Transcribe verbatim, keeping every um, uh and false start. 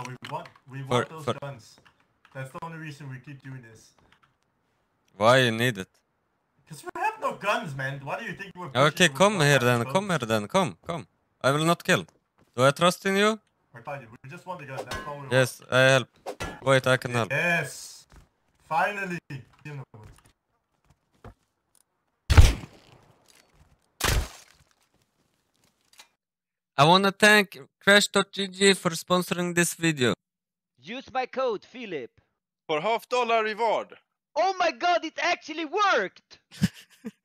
but we want we For, want those for... guns. That's the only reason we keep doing this. Why you need it? Because we have no guns, man. Why do you think we're pushing Okay, it with come here one-handed then, bows? come here then, come, come. I will not kill. Do I trust in you? I thought you, we just want the gun, that's all we want. Yes, I help. Wait, I can help. Yes! Finally! You know. I wanna thank Crash dot G G for sponsoring this video. Use my code, Felep. For half dollar reward. Oh my god, it actually worked!